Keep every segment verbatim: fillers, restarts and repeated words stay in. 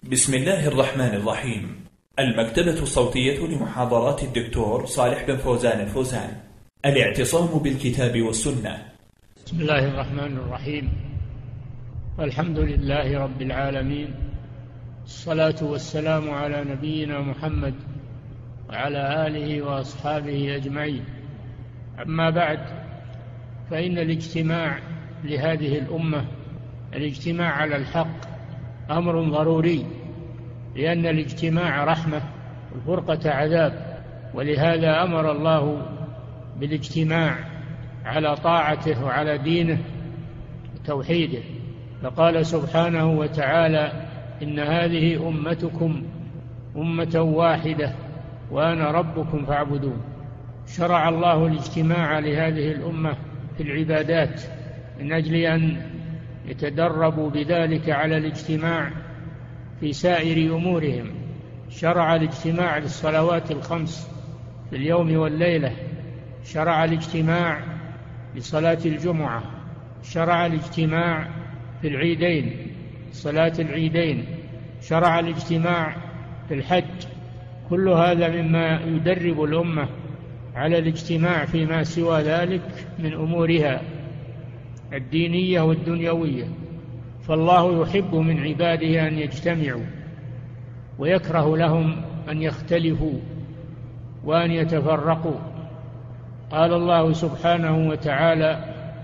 بسم الله الرحمن الرحيم. المكتبة الصوتية لمحاضرات الدكتور صالح بن فوزان الفوزان. الاعتصام بالكتاب والسنة. بسم الله الرحمن الرحيم. والحمد لله رب العالمين، الصلاة والسلام على نبينا محمد وعلى آله وأصحابه أجمعين. أما بعد، فإن الاجتماع لهذه الأمة، الاجتماع على الحق أمر ضروري، لأن الاجتماع رحمة والفرقة عذاب، ولهذا أمر الله بالاجتماع على طاعته وعلى دينه وتوحيده، فقال سبحانه وتعالى: إن هذه أمتكم أمة واحدة وأنا ربكم فاعبدون. شرع الله الاجتماع لهذه الأمة في العبادات من أجل أن يتدربوا بذلك على الاجتماع في سائر أمورهم. شرع الاجتماع للصلوات الخمس في اليوم والليلة، شرع الاجتماع لصلاة الجمعة، شرع الاجتماع في العيدين، صلاة العيدين، شرع الاجتماع في الحج. كل هذا مما يدرب الأمة على الاجتماع فيما سوى ذلك من أمورها الدينية والدنيوية. فالله يحب من عباده أن يجتمعوا، ويكره لهم أن يختلفوا وأن يتفرقوا. قال الله سبحانه وتعالى: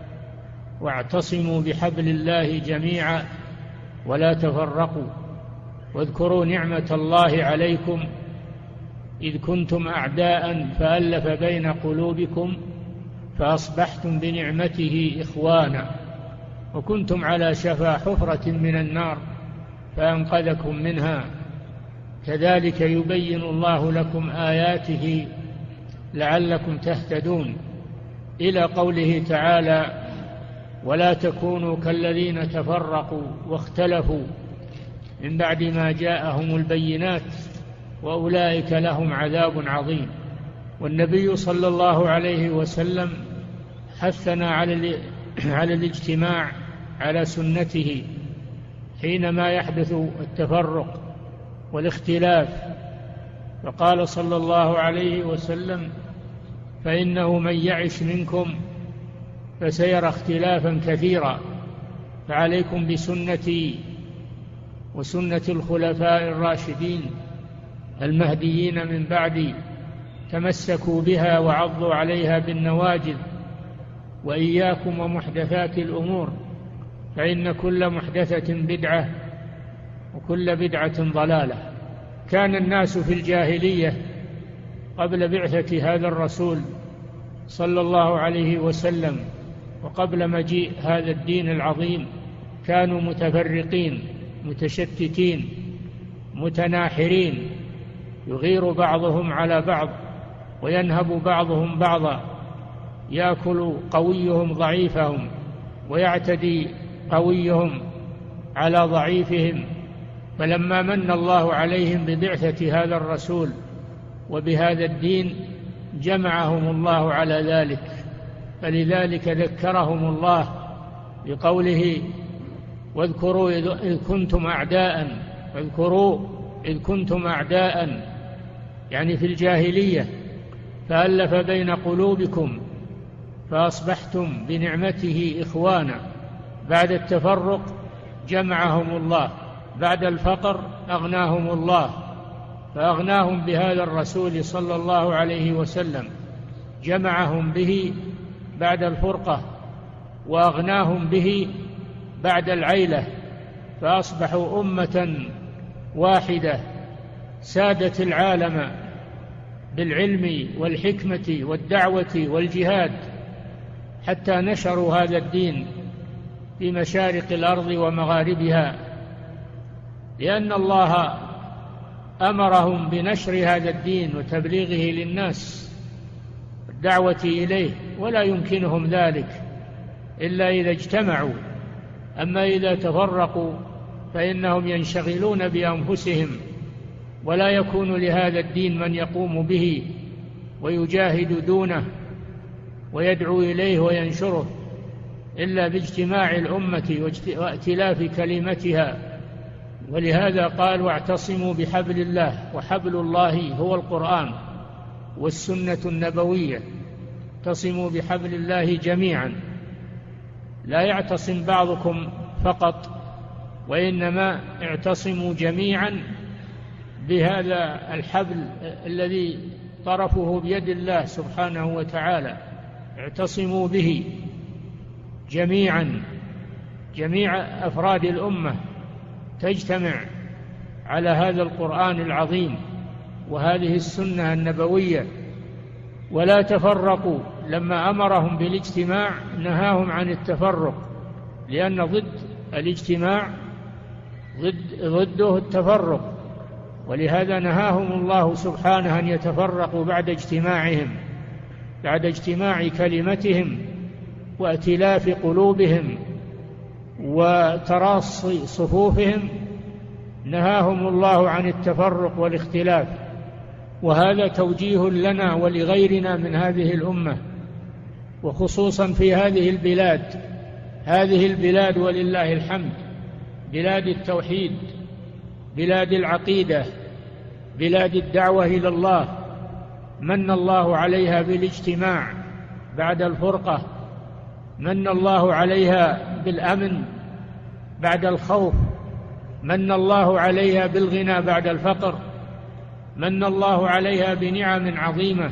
واعتصموا بحبل الله جميعا ولا تفرقوا واذكروا نعمة الله عليكم إذ كنتم أعداء فألف بين قلوبكم فأصبحتم بنعمته إخوانا وكنتم على شفا حفرة من النار فأنقذكم منها كذلك يبين الله لكم آياته لعلكم تهتدون، إلى قوله تعالى: ولا تكونوا كالذين تفرقوا واختلفوا من بعد ما جاءهم البينات وأولئك لهم عذاب عظيم. والنبي صلى الله عليه وسلم حثنا على على الاجتماع على سنته حينما يحدث التفرق والاختلاف، فقال صلى الله عليه وسلم: فإنه من يعش منكم فسيرى اختلافا كثيرا، فعليكم بسنتي وسنة الخلفاء الراشدين المهديين من بعدي، تمسكوا بها وعضوا عليها بالنواجذ، وإياكم ومحدثات الأمور، فإن كل محدثة بدعة وكل بدعة ضلالة. كان الناس في الجاهلية قبل بعثة هذا الرسول صلى الله عليه وسلم وقبل مجيء هذا الدين العظيم كانوا متفرقين متشتتين متناحرين، يغير بعضهم على بعض وينهب بعضهم بعضا، يأكل قويهم ضعيفهم ويعتدي قويهم على ضعيفهم. فلما من الله عليهم ببعثة هذا الرسول وبهذا الدين جمعهم الله على ذلك، فلذلك ذكرهم الله بقوله: واذكروا إذ كنتم أعداء، واذكروا إذ كنتم أعداء، يعني في الجاهلية، فألف بين قلوبكم فأصبحتم بنعمته إخوانا. بعد التفرق جمعهم الله، بعد الفقر أغناهم الله، فأغناهم بهذا الرسول صلى الله عليه وسلم، جمعهم به بعد الفرقة وأغناهم به بعد العيلة، فأصبحوا أمة واحدة سادت العالم بالعلم والحكمة والدعوة والجهاد، حتى نشروا هذا الدين في مشارق الأرض ومغاربها، لأن الله أمرهم بنشر هذا الدين وتبليغه للناس والدعوة إليه، ولا يمكنهم ذلك إلا إذا اجتمعوا. أما إذا تفرقوا فإنهم ينشغلون بأنفسهم، ولا يكون لهذا الدين من يقوم به ويجاهد دونه ويدعو إليه ولهذا قال واعتصموا بحبل الله، وحبل الله هو القرآن والسنة النبوية. اعتصموا بحبل الله جميعا، لا يعتصم بعضكم فقط، وإنما اعتصموا جميعا بهذا الحبل الذي طرفه بيد الله سبحانه وتعالى. اعتصموا به جميعا، جميع أفراد الأمة تجتمع على هذا القرآن العظيم وهذه السنة النبوية، ولا تفرقوا. لما أمرهم بالاجتماع نهاهم عن التفرق، لأن ضد الاجتماع ضد ضده التفرق، ولهذا نهاهم الله سبحانه أن يتفرقوا بعد اجتماعهم، بعد اجتماع كلمتهم وائتلاف قلوبهم وتراصي صفوفهم. نهاهم الله عن التفرق والاختلاف، وهذا توجيه لنا ولغيرنا من هذه الأمة، وخصوصا في هذه البلاد. هذه البلاد ولله الحمد بلاد التوحيد، بلاد العقيدة، بلاد الدعوة إلى الله، من الله عليها بالاجتماع بعد الفرقة، من الله عليها بالأمن بعد الخوف، من الله عليها بالغنى بعد الفقر، من الله عليها بنعم عظيمة.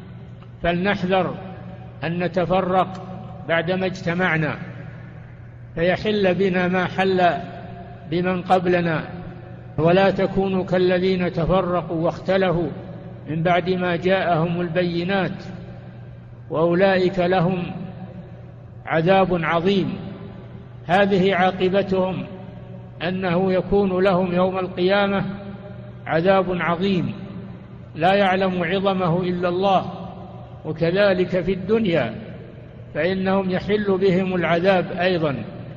فلنحذر أن نتفرق بعدما اجتمعنا، فيحل بنا ما حل بمن قبلنا. ولا تكونوا كالذين تفرقوا واختلفوا من بعد ما جاءهم البينات، وأولئك لهم عذاب عظيم. هذه عاقبتهم، أنه يكون لهم يوم القيامة عذاب عظيم لا يعلم عظمه إلا الله. وكذلك في الدنيا فإنهم يحل بهم العذاب أيضا،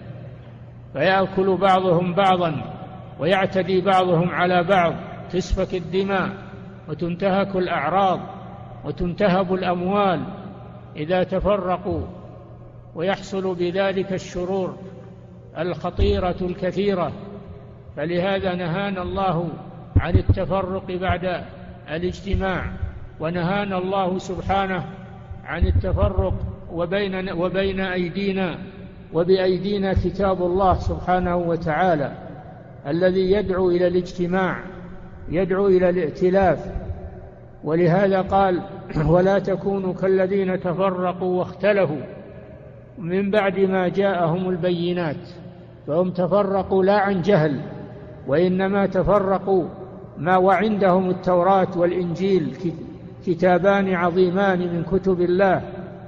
فيأكل بعضهم بعضا ويعتدي بعضهم على بعض، تسفك الدماء وتنتهك الأعراض وتنتهب الأموال إذا تفرقوا، ويحصل بذلك الشرور الخطيرة الكثيرة. فلهذا نهانا الله عن التفرق بعد الاجتماع، ونهانا الله سبحانه عن التفرق وبين, وبين أيدينا وبأيدينا كتاب الله سبحانه وتعالى الذي يدعو إلى الاجتماع، يدعو إلى الائتلاف. ولهذا قال ولا تكونوا كالذين تفرقوا واختلفوا من بعد ما جاءهم البينات. فهم تفرقوا لا عن جهل، وإنما تفرقوا ما وعندهم التوراة والإنجيل، كتابان عظيمان من كتب الله،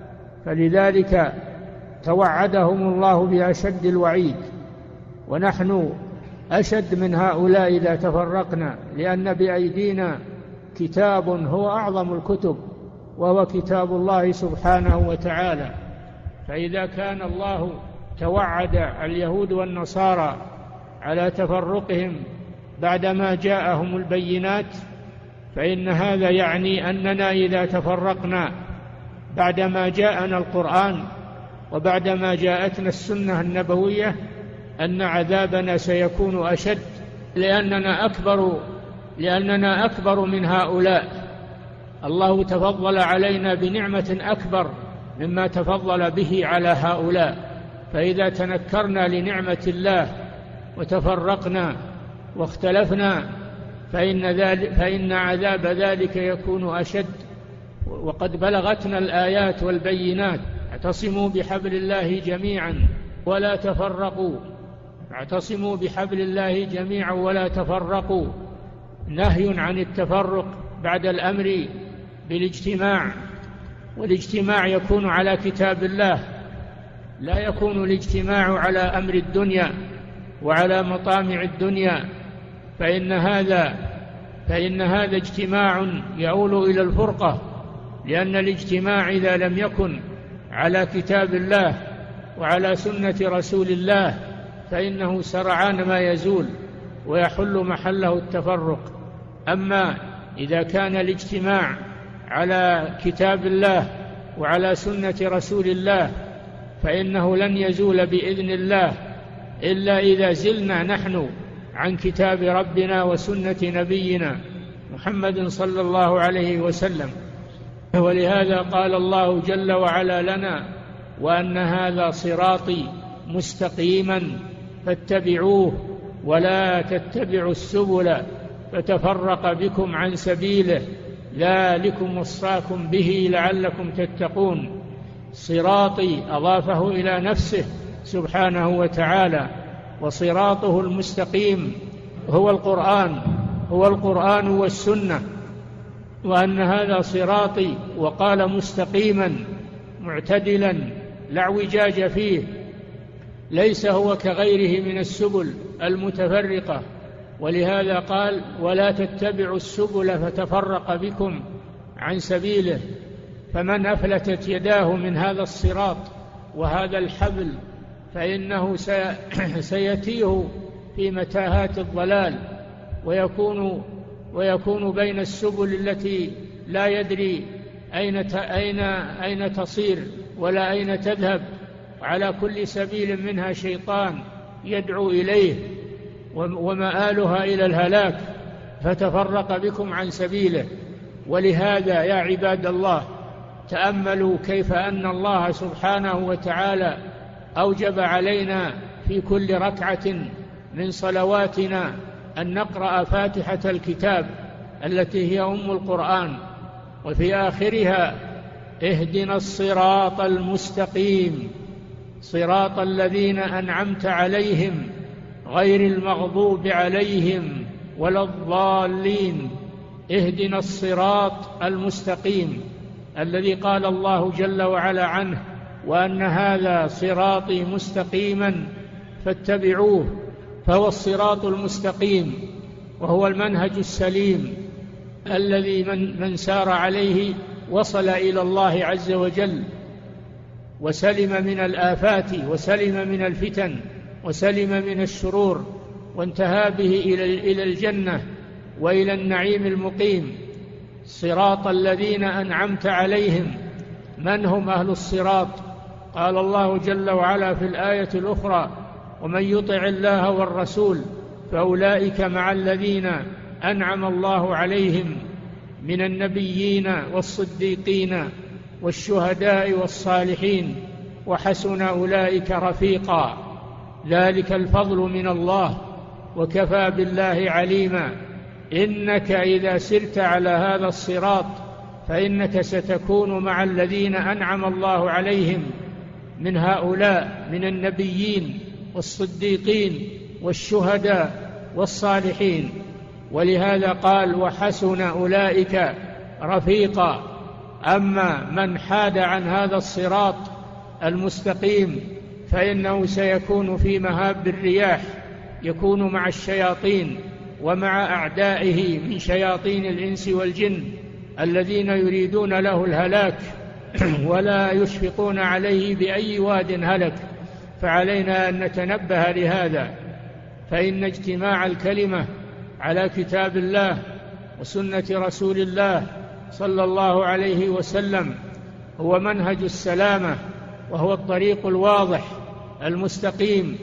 فلذلك توعدهم الله بأشد الوعيد. ونحن أشد من هؤلاء إذا تفرقنا، لأن بأيدينا كتاب هو أعظم الكتب، وهو كتاب الله سبحانه وتعالى. فإذا كان الله توعد اليهود والنصارى على تفرقهم بعدما جاءهم البينات، فإن هذا يعني أننا إذا تفرقنا بعدما جاءنا القرآن وبعدما جاءتنا السنة النبوية أن عذابنا سيكون أشد، لأننا أكبر لأننا أكبر من هؤلاء. الله تفضل علينا بنعمة أكبر مما تفضل به على هؤلاء. فإذا تنكرنا لنعمة الله وتفرقنا واختلفنا فإن, ذلك فإن عذاب ذلك يكون أشد. وقد بلغتنا الآيات والبينات. اعتصموا بحبل الله جميعا ولا تفرقوا. اعتصموا بحبل الله جميعا ولا تفرقوا، نهي عن التفرق بعد الأمر بالاجتماع. والاجتماع يكون على كتاب الله، لا يكون الاجتماع على أمر الدنيا وعلى مطامع الدنيا، فإن هذا فإن هذا اجتماع يؤول إلى الفرقة. لأن الاجتماع إذا لم يكن على كتاب الله وعلى سنة رسول الله فإنه سرعان ما يزول ويحل محله التفرق. أما إذا كان الاجتماع على كتاب الله وعلى سنة رسول الله فإنه لن يزول بإذن الله إلا إذا زلنا نحن عن كتاب ربنا وسنة نبينا محمد صلى الله عليه وسلم. ولهذا قال الله جل وعلا لنا: وأن هذا صراطي مستقيما فاتبعوه ولا تتبعوا السبل فتفرق بكم عن سبيله ذلكم وصاكم به لعلكم تتقون. صراطي أضافه إلى نفسه سبحانه وتعالى، وصراطه المستقيم هو القرآن هو القرآن والسنة. وأن هذا صراطي، وقال مستقيما معتدلا لا اعوجاج فيه، ليس هو كغيره من السبل المتفرقة. ولهذا قال: ولا تتبعوا السبل فتفرق بكم عن سبيله. فمن أفلتت يداه من هذا الصراط وهذا الحبل فإنه سيتيه في متاهات الضلال، ويكون ويكون بين السبل التي لا يدري أين أين أين تصير ولا أين تذهب، على كل سبيل منها شيطان يدعو إليه ومآلها إلى الهلاك، فتفرق بكم عن سبيله. ولهذا يا عباد الله تأملوا كيف أن الله سبحانه وتعالى أوجب علينا في كل ركعة من صلواتنا أن نقرأ فاتحة الكتاب التي هي أم القرآن، وفي آخرها: اهدنا الصراط المستقيم صراط الذين أنعمت عليهم غير المغضوب عليهم ولا الضالين. اهدنا الصراط المستقيم الذي قال الله جل وعلا عنه: وأن هذا صراطي مستقيما فاتبعوه. فهو الصراط المستقيم، وهو المنهج السليم الذي من, من سار عليه وصل إلى الله عز وجل، وسلم من الآفات، وسلم من الفتن، وسلم من الشرور، وانتهى به إلى الجنة وإلى النعيم المقيم. صراط الذين أنعمت عليهم. من هم أهل الصراط؟ قال الله جل وعلا في الآية الأخرى: ومن يطع الله والرسول فأولئك مع الذين أنعم الله عليهم من النبيين والصديقين والشهداء والصالحين وحسن أولئك رفيقا. ذلك الفضل من الله وكفى بالله عليما. إنك إذا سرت على هذا الصراط فإنك ستكون مع الذين أنعم الله عليهم من هؤلاء من النبيين والصديقين والشهداء والصالحين. ولهذا قال: وحسن أولئك رفيقا. أما من حاد عن هذا الصراط المستقيم فإنه سيكون في مهاب الرياح، يكون مع الشياطين ومع أعدائه من شياطين الإنس والجن الذين يريدون له الهلاك ولا يشفقون عليه بأي واد هلك. فعلينا أن نتنبه لهذا، فإن اجتماع الكلمة على كتاب الله وسنة رسول الله صلى الله عليه وسلم هو منهج السلامة، وهو الطريق الواضح المستقيم.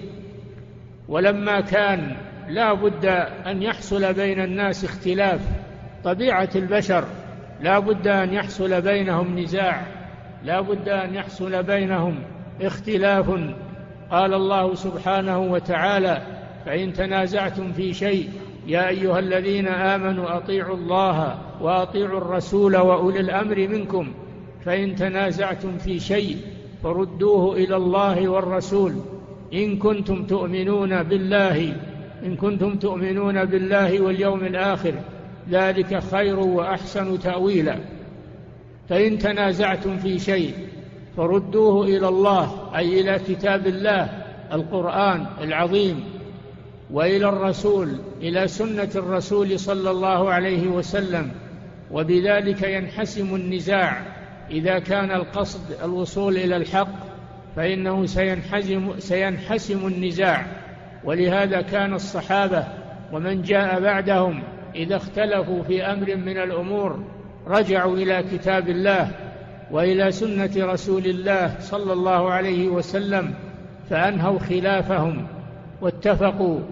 ولما كان لا بد أن يحصل بين الناس اختلاف، طبيعة البشر لا بد أن يحصل بينهم نزاع، لا بد أن يحصل بينهم اختلاف. قال الله سبحانه وتعالى: فإن تنازعتم في شيء يا أيها الذين آمنوا أطيعوا الله وأطيعوا الرسول وأولي الأمر منكم، فإن تنازعتم في شيء فردوه إلى الله والرسول إن كنتم تؤمنون بالله إن كنتم تؤمنون بالله واليوم الآخر، ذلك خير وأحسن تأويلا. فإن تنازعتم في شيء فردوه إلى الله، أي إلى كتاب الله القرآن العظيم، وإلى الرسول، إلى سنة الرسول صلى الله عليه وسلم. وبذلك ينحسم النزاع. إذا كان القصد الوصول إلى الحق فإنه سينحسم, سينحسم النزاع. ولهذا كان الصحابة ومن جاء بعدهم إذا اختلفوا في أمر من الأمور رجعوا إلى كتاب الله وإلى سنة رسول الله صلى الله عليه وسلم، فأنهوا خلافهم واتفقوا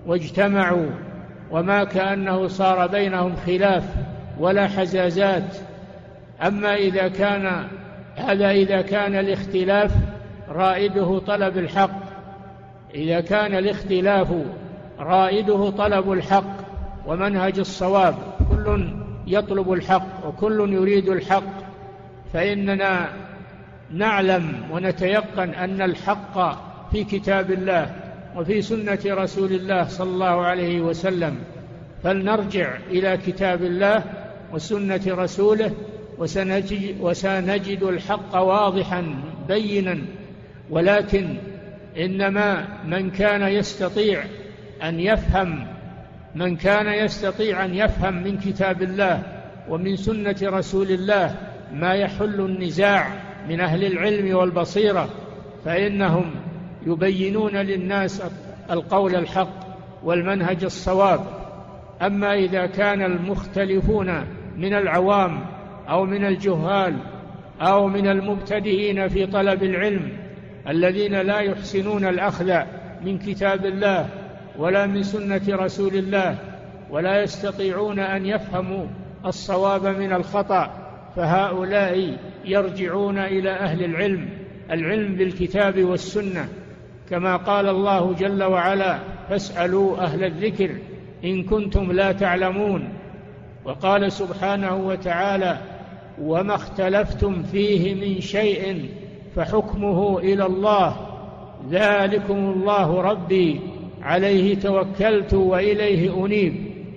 واجتمعوا وما كأنه صار بينهم خلاف ولا حزازات. أما إذا كان هذا إذا كان الاختلاف رائده طلب الحق، إذا كان الاختلاف رائده طلب الحق ومنهج الصواب، كل يطلب الحق وكل يريد الحق، فإننا نعلم ونتيقن أن الحق في كتاب الله وفي سنة رسول الله صلى الله عليه وسلم، فلنرجع إلى كتاب الله وسنة رسوله وسنجد, وسنجد الحق واضحا بينا. ولكن إنما من كان يستطيع أن يفهم من كان يستطيع أن يفهم من كتاب الله ومن سنة رسول الله ما يحل النزاع من أهل العلم والبصيرة، فإنهم يبينون للناس القول الحق والمنهج الصواب. أما إذا كان المختلفون من العوام أو من الجهال أو من المبتدئين في طلب العلم الذين لا يحسنون الأخذ من كتاب الله ولا من سنة رسول الله ولا يستطيعون أن يفهموا الصواب من الخطأ، فهؤلاء يرجعون إلى أهل العلم، العلم بالكتاب والسنة، كما قال الله جل وعلا: فاسألوا أهل الذكر إن كنتم لا تعلمون. وقال سبحانه وتعالى: وما اختلفتم فيه من شيء فحكمه إلى الله ذلكم الله ربي عليه توكلت وإليه أنيب.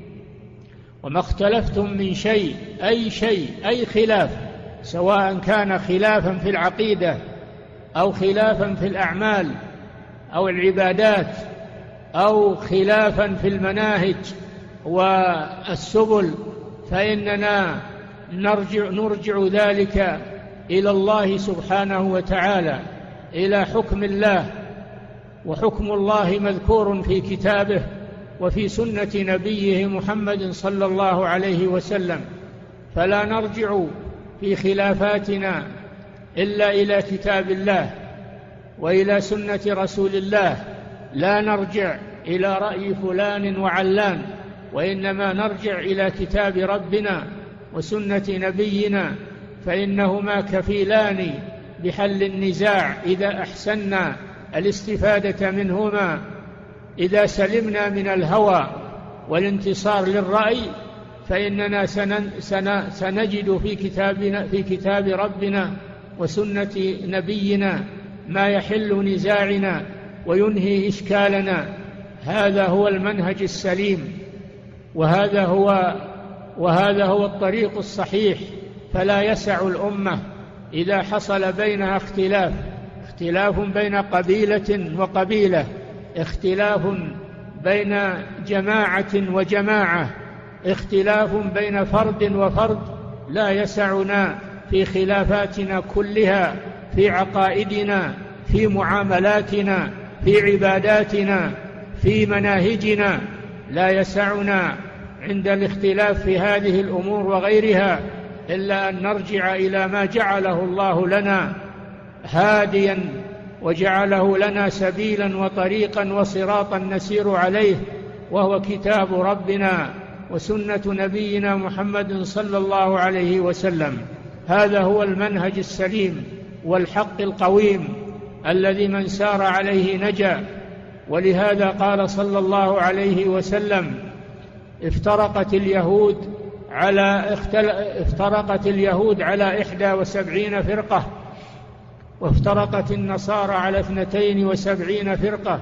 وما اختلفتم من شيء، أي شيء، أي خلاف، سواء كان خلافا في العقيدة أو خلافا في الأعمال أو العبادات أو خلافا في المناهج والسبل، فإننا نرجع, نرجع ذلك إلى الله سبحانه وتعالى، إلى حكم الله. وحكم الله مذكور في كتابه وفي سنة نبيه محمد صلى الله عليه وسلم، فلا نرجع في خلافاتنا إلا إلى كتاب الله وإلى سنة رسول الله، لا نرجع إلى رأي فلان وعلان، وإنما نرجع إلى كتاب ربنا وسنة نبينا، فإنهما كفيلان بحل النزاع إذا أحسننا الاستفادة منهما. إذا سلمنا من الهوى والانتصار للرأي فإننا سنجد في كتابنا في كتاب ربنا وسنة نبينا ما يحل نزاعنا وينهي إشكالنا. هذا هو المنهج السليم، وهذا هو وهذا هو الطريق الصحيح. فلا يسع الأمة إذا حصل بينها اختلاف اختلاف بين قبيلة وقبيلة، اختلاف بين جماعة وجماعة، اختلاف بين فرد وفرد، لا يسعنا في خلافاتنا كلها، في عقائدنا، في معاملاتنا، في عباداتنا، في مناهجنا، لا يسعنا عند الاختلاف في هذه الأمور وغيرها إلا أن نرجع إلى ما جعله الله لنا هاديا وجعله لنا سبيلا وطريقا وصراطا نسير عليه، وهو كتاب ربنا وسنة نبينا محمد صلى الله عليه وسلم. هذا هو المنهج السليم والحق القويم الذي من سار عليه نجا. ولهذا قال صلى الله عليه وسلم: افترقت اليهود على افترقت اليهود على إحدى وسبعين فرقة، وافترقت النصارى على اثنتين وسبعين فرقة،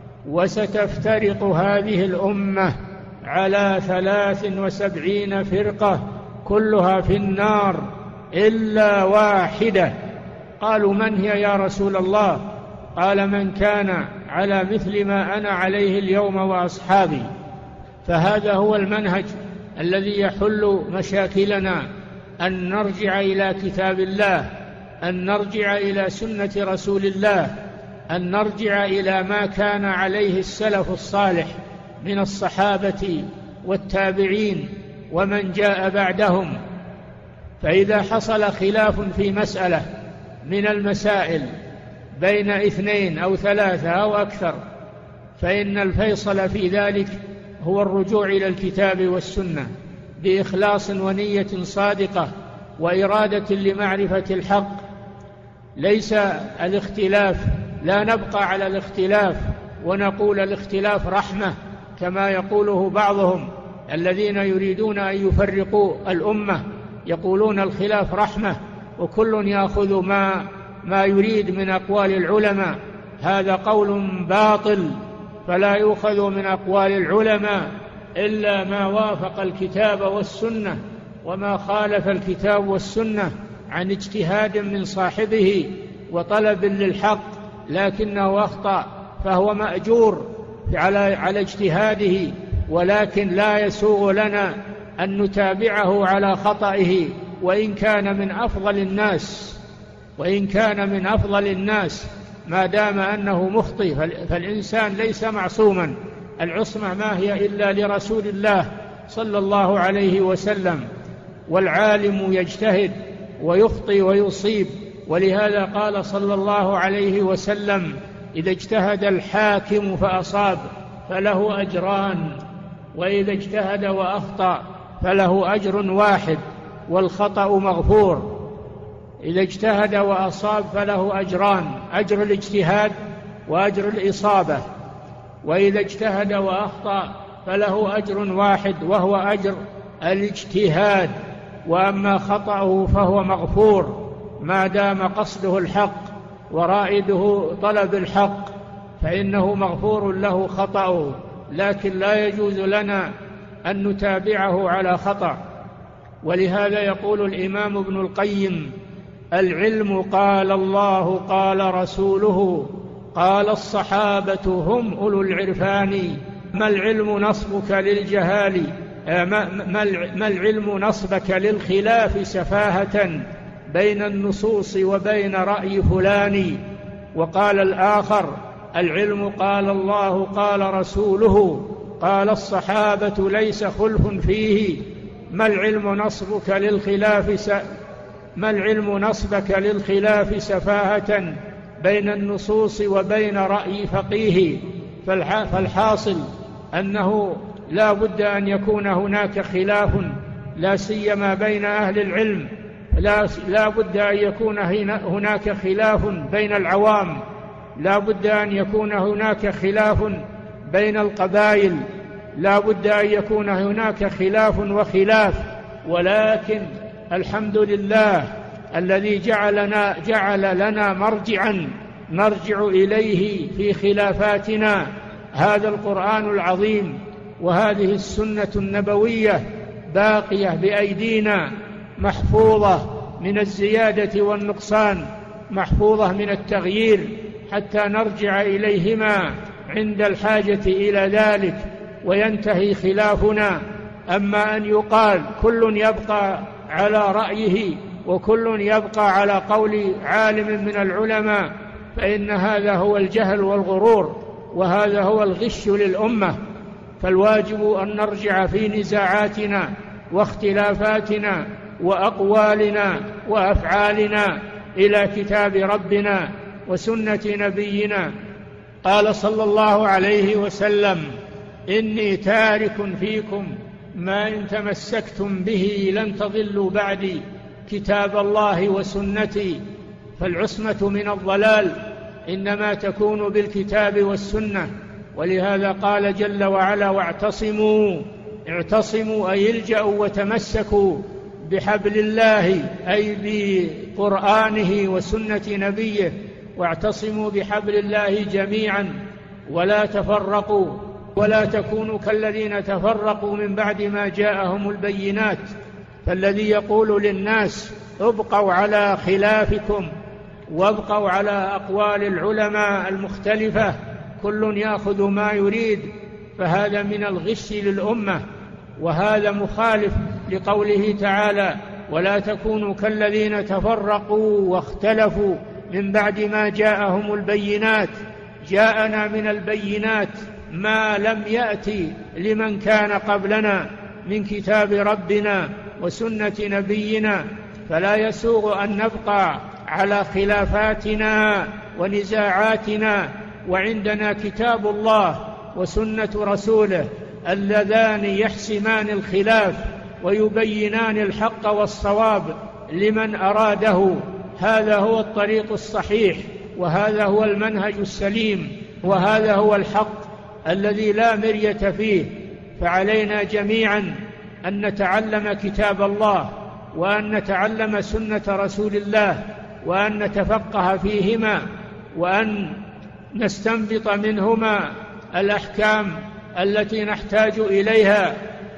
وستفترق هذه الأمة على ثلاث وسبعين فرقة كلها في النار إلا واحدة. قالوا: من هي يا رسول الله؟ قال: من كان على مثل ما أنا عليه اليوم وأصحابي. فهذا هو المنهج الذي يحل مشاكلنا، أن نرجع إلى كتاب الله، أن نرجع إلى سنة رسول الله، أن نرجع إلى ما كان عليه السلف الصالح من الصحابة والتابعين ومن جاء بعدهم. فإذا حصل خلاف في مسألة من المسائل بين اثنين أو ثلاثة أو أكثر، فإن الفيصل في ذلك هو الرجوع إلى الكتاب والسنة بإخلاص ونية صادقة وإرادة لمعرفة الحق. ليس الاختلاف، لا نبقى على الاختلاف ونقول الاختلاف رحمة كما يقوله بعضهم الذين يريدون أن يفرقوا الأمة، يقولون الخلاف رحمة وكل يأخذ ما, ما يريد من أقوال العلماء. هذا قول باطل، فلا يؤخذ من أقوال العلماء إلا ما وافق الكتاب والسنة، وما خالف الكتاب والسنة عن اجتهاد من صاحبه وطلب للحق لكنه أخطأ فهو مأجور على على اجتهاده، ولكن لا يسوغ لنا أن نتابعه على خطئه وإن كان من أفضل الناس وإن كان من أفضل الناس ما دام أنه مخطئ. فالإنسان ليس معصوما، العصمة ما هي إلا لرسول الله صلى الله عليه وسلم، والعالم يجتهد ويخطئ ويصيب. ولهذا قال صلى الله عليه وسلم: إذا اجتهد الحاكم فأصاب فله أجران، وإذا اجتهد وأخطأ فله أجر واحد والخطأ مغفور. إذا اجتهد وأصاب فله أجران: أجر الاجتهاد وأجر الإصابة. وإذا اجتهد وأخطأ فله أجر واحد وهو أجر الاجتهاد، وأما خطأه فهو مغفور ما دام قصده الحق ورائده طلب الحق، فإنه مغفور له خطأه. لكن لا يجوز لنا أن نتابعه على خطأ. ولهذا يقول الإمام ابن القيم: العلم قال الله قال رسوله قال الصحابة هم أولو العرفان، ما العلم نصبك للجهال ما العلم نصبك للخلاف سفاهة بين النصوص وبين رأي فلان. وقال الآخر: العلم قال الله قال رسوله قال الصحابة ليس خلف فيه، ما العلم نصبك للخلاف س... ما العلم نصبك للخلاف سفاهة بين النصوص وبين رأي فقيه. فالح... فالحاصل أنه لا بد أن يكون هناك خلاف، لا سيما بين أهل العلم، لا, لا بد أن يكون هناك خلاف بين العوام، لا بد أن يكون هناك خلاف بين القبائل، لا بد أن يكون هناك خلاف وخلاف. ولكن الحمد لله الذي جعلنا جعل لنا مرجعا نرجع إليه في خلافاتنا، هذا القرآن العظيم وهذه السنة النبوية باقية بأيدينا، محفوظة من الزيادة والنقصان، محفوظة من التغيير، حتى نرجع إليهما عند الحاجة إلى ذلك وينتهي خلافنا. أما أن يقال كل يبقى على رأيه وكل يبقى على قول عالم من العلماء، فإن هذا هو الجهل والغرور، وهذا هو الغش للأمة. فالواجب أن نرجع في نزاعاتنا واختلافاتنا وأقوالنا وأفعالنا إلى كتاب ربنا وسنة نبينا. قال صلى الله عليه وسلم: إني تارك فيكم ما إن تمسكتم به لن تضلوا بعدي كتاب الله وسنتي. فالعصمة من الضلال إنما تكون بالكتاب والسنة. ولهذا قال جل وعلا: واعتصموا، اعتصموا أي الجأوا وتمسكوا بحبل الله أي بقرآنه وسنة نبيه، واعتصموا بحبل الله جميعا ولا تفرقوا ولا تكونوا كالذين تفرقوا من بعد ما جاءهم البينات. فالذي يقول للناس ابقوا على خلافكم وابقوا على أقوال العلماء المختلفة، كل يأخذ ما يريد، فهذا من الغش للأمة، وهذا مخالف لقوله تعالى: ولا تكونوا كالذين تفرقوا واختلفوا من بعد ما جاءهم البينات. جاءنا من البينات ما لم يأتي لمن كان قبلنا من كتاب ربنا وسنة نبينا، فلا يسوغ أن نبقى على خلافاتنا ونزاعاتنا وعندنا كتاب الله وسنة رسوله اللذان يحسمان الخلاف ويبينان الحق والصواب لمن أراده. هذا هو الطريق الصحيح، وهذا هو المنهج السليم، وهذا هو الحق الذي لا مرية فيه. فعلينا جميعا أن نتعلم كتاب الله، وأن نتعلم سنة رسول الله، وأن نتفقه فيهما، وأن نستنبط منهما الأحكام التي نحتاج إليها.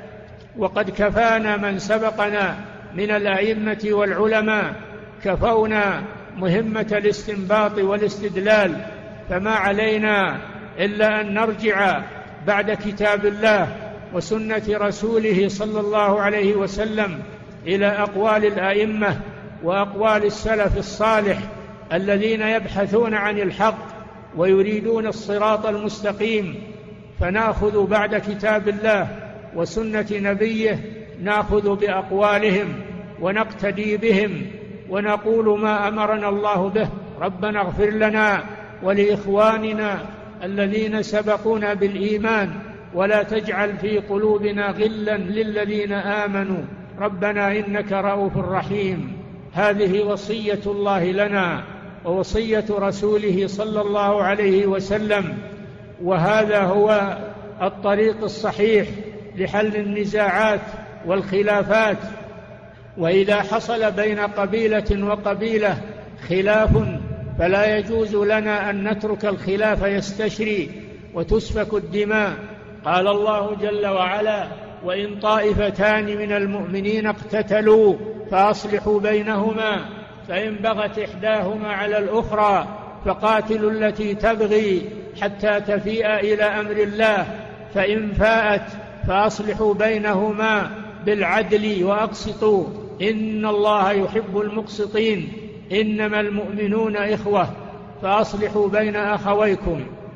وقد كفانا من سبقنا من الأئمة والعلماء، كفونا مهمة الاستنباط والاستدلال، فما علينا إلا أن نرجع بعد كتاب الله وسنة رسوله صلى الله عليه وسلم إلى أقوال الأئمة وأقوال السلف الصالح الذين يبحثون عن الحق ويريدون الصراط المستقيم، فنأخذ بعد كتاب الله وسنة نبيه، نأخذ بأقوالهم ونقتدي بهم ونقول ما أمرنا الله به. ربنا اغفر لنا ولإخواننا الذين سبقونا بالإيمان، ولا تجعل في قلوبنا غلا للذين آمنوا ربنا إنك رؤوف رحيم. هذه وصية الله لنا ووصية رسوله صلى الله عليه وسلم، وهذا هو الطريق الصحيح لحل النزاعات والخلافات. وإذا حصل بين قبيلة وقبيلة خلاف فلا يجوز لنا أن نترك الخلاف يستشري وتسفك الدماء. قال الله جل وعلا: وإن طائفتان من المؤمنين اقتتلوا فأصلحوا بينهما، فإن بغت إحداهما على الأخرى فقاتلوا التي تبغي حتى تفيء إلى أمر الله، فإن فاءت فأصلحوا بينهما بالعدل وأقسطوا إن الله يحب المقسطين. إنما المؤمنون إخوة فأصلحوا بين أخويكم.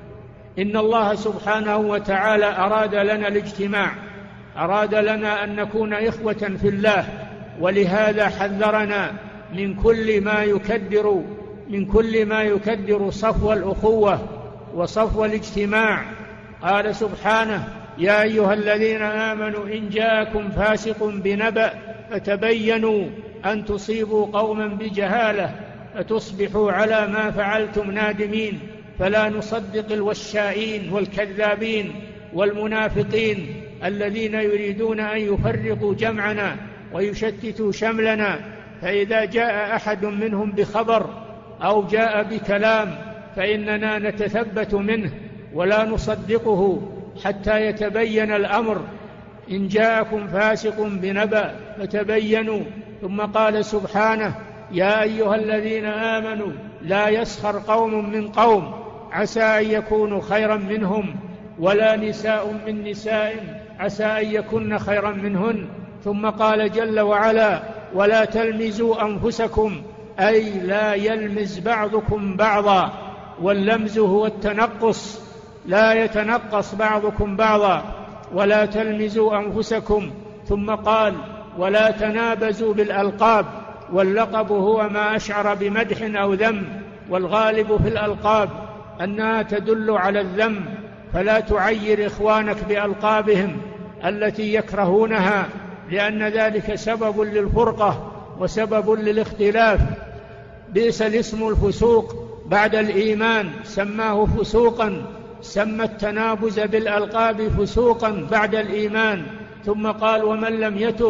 إن الله سبحانه وتعالى أراد لنا الاجتماع، أراد لنا أن نكون إخوة في الله، ولهذا حذرنا من كل ما يكدر من كل ما يكدر صفو الأخوة وصفو الاجتماع. قال سبحانه: يا أيها الذين آمنوا إن جاءكم فاسق بنبأ فتبينوا أن تصيبوا قوما بجهالة فتصبحوا على ما فعلتم نادمين. فلا نصدق الوشائين والكذابين والمنافقين الذين يريدون أن يفرقوا جمعنا ويشتتوا شملنا. فإذا جاء أحد منهم بخبر أو جاء بكلام فإننا نتثبت منه ولا نصدقه حتى يتبين الأمر. إن جاءكم فاسق بنبأ فتبينوا. ثم قال سبحانه: يا أيها الذين آمنوا لا يسخر قوم من قوم عسى أن يكونوا خيرا منهم، ولا نساء من نساء عسى أن يكن خيرا منهن. ثم قال جل وعلا: ولا تلمزوا أنفسكم، أي لا يلمز بعضكم بعضا. واللمز هو التنقص، لا يتنقص بعضكم بعضا. ولا تلمزوا أنفسكم. ثم قال: ولا تنابزوا بالألقاب. واللقب هو ما أشعر بمدح أو ذم، والغالب في الألقاب أنها تدل على الذم، فلا تعير إخوانك بألقابهم التي يكرهونها، لأن ذلك سبب للفرقة وسبب للاختلاف. بئس الاسم الفسوق بعد الإيمان، سماه فسوقا، سمى التنابز بالألقاب فسوقا بعد الإيمان. ثم قال: ومن لم يتب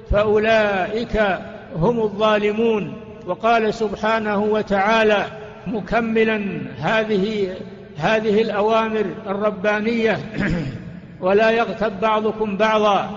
فأولئك هم الظالمون. وقال سبحانه وتعالى مكملا هذه هذه الأوامر الربانية: ولا يغتب بعضكم بعضا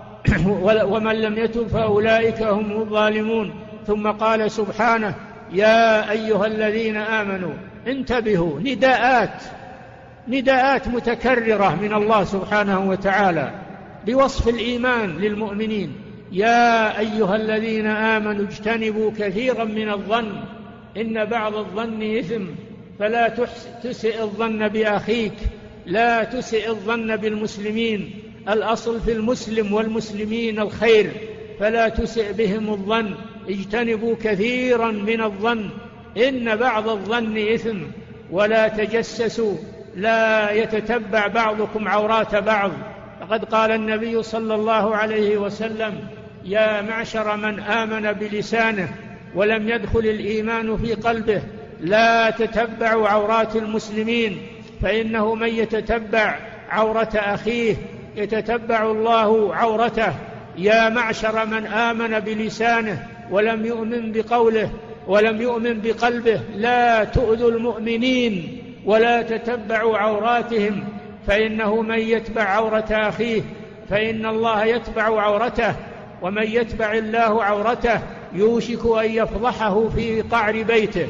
ومن لم يتب فأولئك هم الظالمون. ثم قال سبحانه: يا أيها الذين آمنوا انتبهوا. نداءات نداءات متكررة من الله سبحانه وتعالى بوصف الإيمان للمؤمنين. يا أيها الذين آمنوا اجتنبوا كثيرا من الظن إن بعض الظن إثم، فلا تسئ الظن بأخيك، لا تسئ الظن بالمسلمين. الأصل في المسلم والمسلمين الخير، فلا تسئ بهم الظن. اجتنبوا كثيرا من الظن إن بعض الظن إثم، ولا تجسسوا لا يتتبع بعضكم عورات بعض. فقد قال النبي صلى الله عليه وسلم: يا معشر من آمن بلسانه ولم يدخل الإيمان في قلبه لا تتبعوا عورات المسلمين، فإنه من يتتبع عورة أخيه يتتبع الله عورته. يا معشر من آمن بلسانه ولم يؤمن بقوله ولم يؤمن بقلبه لا تؤذوا المؤمنين ولا تتبعوا عوراتهم، فإنه من يتبع عورة أخيه فإن الله يتبع عورته، ومن يتبع الله عورته يوشك أن يفضحه في قعر بيته.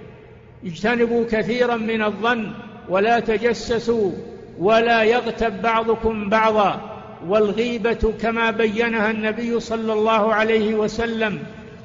اجتنبوا كثيرا من الظن ولا تجسسوا ولا يغتب بعضكم بعضا. والغيبة كما بينها النبي صلى الله عليه وسلم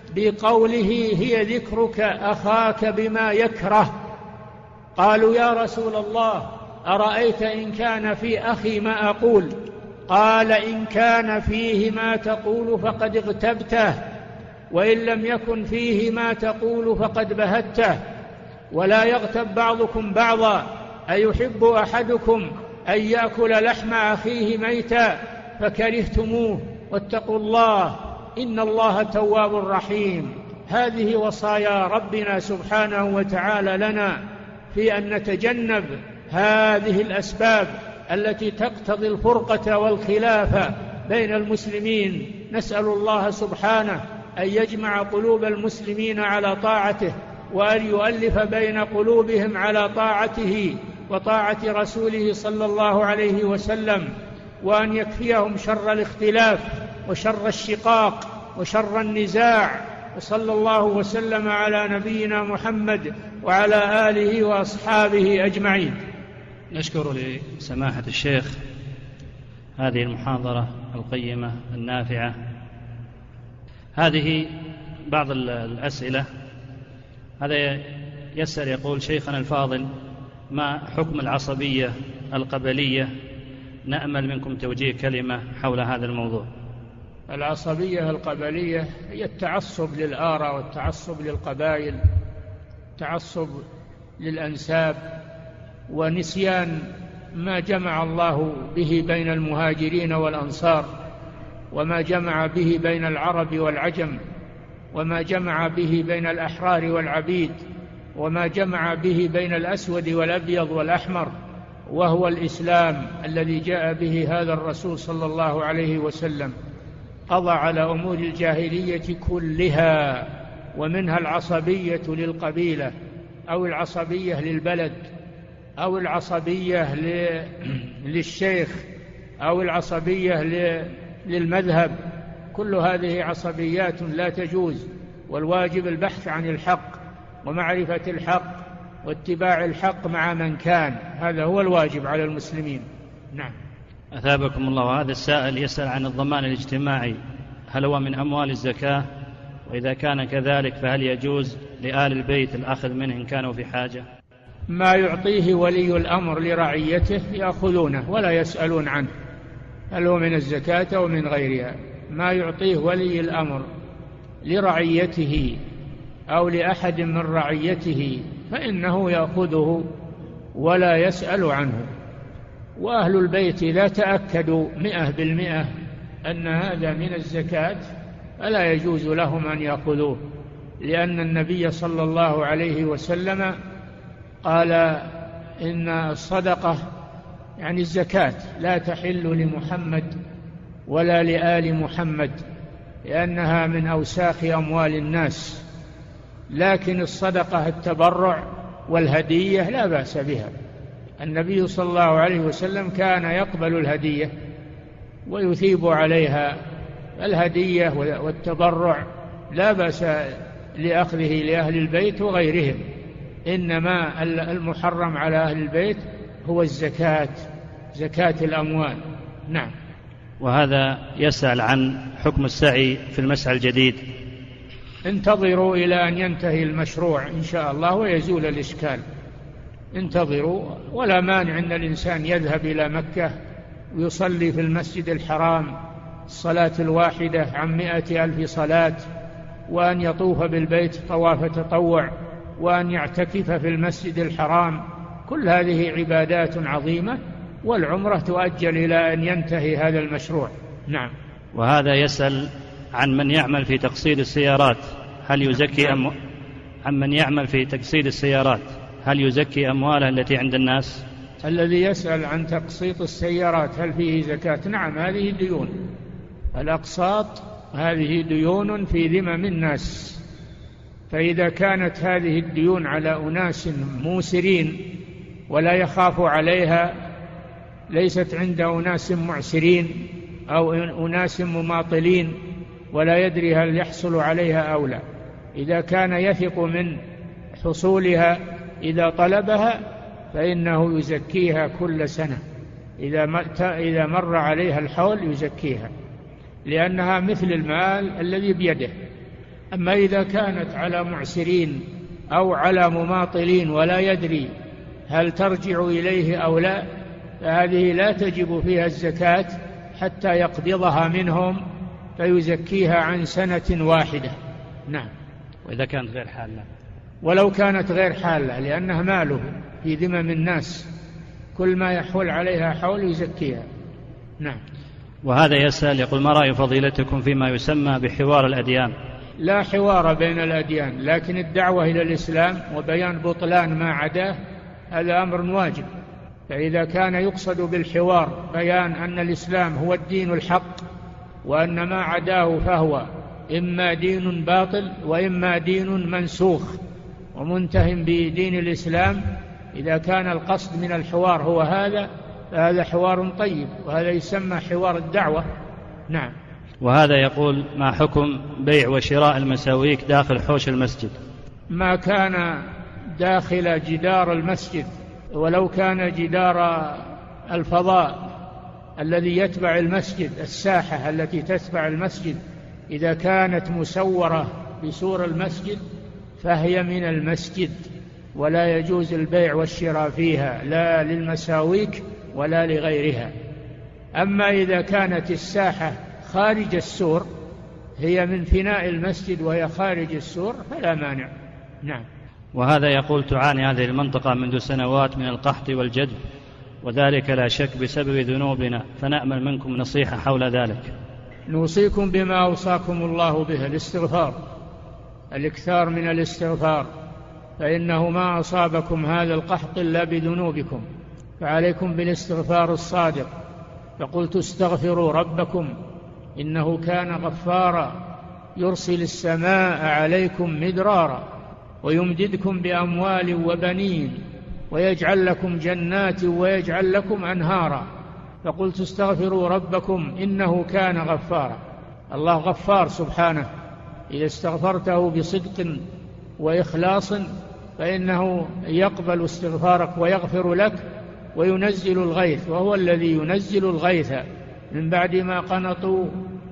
بقوله: هي ذكرك أخاك بما يكره. قالوا: يا رسول الله أرأيت إن كان في أخي ما أقول؟ قال: إن كان فيه ما تقول فقد اغتبته، وإن لم يكن فيه ما تقول فقد بهته. ولا يغتب بعضكم بعضا. أيحب أحدكم أن يأكل لحم أخيه ميتا فكرهتموه؟ واتقوا الله إن الله تواب رحيم. هذه وصايا ربنا سبحانه وتعالى لنا في أن نتجنب هذه الأسباب التي تقتضي الفرقة والخلاف بين المسلمين. نسأل الله سبحانه أن يجمع قلوب المسلمين على طاعته، وأن يؤلف بين قلوبهم على طاعته وطاعة رسوله صلى الله عليه وسلم، وأن يكفيهم شر الاختلاف وشر الشقاق وشر النزاع. وصلى الله وسلم على نبينا محمد وعلى آله وأصحابه أجمعين. نشكر لسماحة الشيخ هذه المحاضرة القيمة النافعة. هذه بعض الأسئلة. هذا يسأل يقول: شيخنا الفاضل، ما حكم العصبية القبلية؟ نأمل منكم توجيه كلمة حول هذا الموضوع. العصبية القبلية هي التعصب للآراء والتعصب للقبائل، تعصب للأنساب، ونسيان ما جمع الله به بين المهاجرين والأنصار، وما جمع به بين العرب والعجم، وما جمع به بين الأحرار والعبيد، وما جمع به بين الأسود والأبيض والأحمر، وهو الإسلام الذي جاء به هذا الرسول صلى الله عليه وسلم. قضى على أمور الجاهلية كلها، ومنها العصبية للقبيلة أو العصبية للبلد أو العصبية للشيخ أو العصبية للمذهب. كل هذه عصبيات لا تجوز، والواجب البحث عن الحق ومعرفة الحق واتباع الحق مع من كان. هذا هو الواجب على المسلمين. نعم. أثابكم الله. هذا السائل يسأل عن الضمان الاجتماعي، هل هو من أموال الزكاة؟ وإذا كان كذلك فهل يجوز لآل البيت الأخذ منه إن كانوا في حاجة؟ ما يعطيه ولي الأمر لرعيته يأخذونه ولا يسألون عنه، هل هو من الزكاة أو من غيرها. ما يعطيه ولي الأمر لرعيته أو لأحد من رعيته فإنه يأخذه ولا يسأل عنه. وأهل البيت إذا تأكدوا مئة بالمئة أن هذا من الزكاة فلا يجوز لهم أن يأخذوه، لأن النبي صلى الله عليه وسلم قال إن الصدقة يعني الزكاة لا تحل لمحمد ولا لآل محمد، لأنها من أوساخ أموال الناس، لكن الصدقة التبرع والهدية لا بأس بها. النبي صلى الله عليه وسلم كان يقبل الهدية ويثيب عليها. الهدية والتبرع لا بأس لأخذه لأهل البيت وغيرهم، إنما المحرم على أهل البيت هو الزكاة، زكاة الأموال. نعم. وهذا يسأل عن حكم السعي في المسعى الجديد. انتظروا إلى أن ينتهي المشروع إن شاء الله ويزول الإشكال. انتظروا، ولا مانع أن الإنسان يذهب إلى مكة ويصلي في المسجد الحرام الصلاة الواحدة عن مئة ألف صلاة، وأن يطوف بالبيت طواف تطوع، وأن يعتكف في المسجد الحرام. كل هذه عبادات عظيمة، والعمرة تؤجل إلى أن ينتهي هذا المشروع. نعم. وهذا يسأل عن من يعمل في تقصير السيارات هل يزكي أم... عن من يعمل في تقصير السيارات هل يزكي أمواله التي عند الناس؟ الذي يسأل عن تقسيط السيارات هل فيه زكاة؟ نعم، هذه ديون. الأقساط هذه ديون في ذمم الناس، فإذا كانت هذه الديون على أناس موسرين ولا يخاف عليها، ليست عند أناس معسرين أو أناس مماطلين ولا يدري هل يحصل عليها أو لا، إذا كان يثق من حصولها إذا طلبها فإنه يزكيها كل سنة، إذا مر عليها الحول يزكيها، لأنها مثل المال الذي بيده. أما إذا كانت على معسرين أو على مماطلين ولا يدري هل ترجع إليه أو لا، فهذه لا تجب فيها الزكاة حتى يقبضها منهم فيزكيها عن سنة واحدة. نعم. وإذا كانت غير حالة؟ ولو كانت غير حالة، لأنها ماله في ذمم الناس، كل ما يحول عليها حول يزكيها. نعم. وهذا يسأل يقول: ما رأي فضيلتكم فيما يسمى بحوار الأديان؟ لا حوار بين الأديان، لكن الدعوة إلى الإسلام وبيان بطلان ما عداه هذا أمر واجب. فإذا كان يقصد بالحوار بيان أن الإسلام هو الدين الحق وأن ما عداه فهو إما دين باطل وإما دين منسوخ ومنتهٍ بدين الإسلام، إذا كان القصد من الحوار هو هذا فهذا حوار طيب، وهذا يسمى حوار الدعوة. نعم. وهذا يقول: ما حكم بيع وشراء المساويك داخل حوش المسجد؟ ما كان داخل جدار المسجد، ولو كان جدار الفضاء الذي يتبع المسجد، الساحة التي تتبع المسجد، إذا كانت مسورة بسور المسجد فهي من المسجد ولا يجوز البيع والشراء فيها، لا للمساويك ولا لغيرها. أما إذا كانت الساحة خارج السور، هي من فناء المسجد وهي خارج السور، فلا مانع. نعم. وهذا يقول: تعاني هذه المنطقة منذ سنوات من القحط والجدب، وذلك لا شك بسبب ذنوبنا، فنأمل منكم نصيحة حول ذلك. نوصيكم بما أوصاكم الله به: الاستغفار، الإكثار من الاستغفار، فإنه ما أصابكم هذا القحط إلا بذنوبكم، فعليكم بالاستغفار الصادق. فقلت: استغفروا ربكم إنه كان غفارا يرسل السماء عليكم مدرارا ويمددكم بأموال وبنين ويجعل لكم جنات ويجعل لكم أنهارا. فقلت: استغفروا ربكم إنه كان غفارا. الله غفار سبحانه، إذا استغفرته بصدق وإخلاص فإنه يقبل استغفارك ويغفر لك وينزل الغيث، وهو الذي ينزل الغيث من بعد ما قنطوا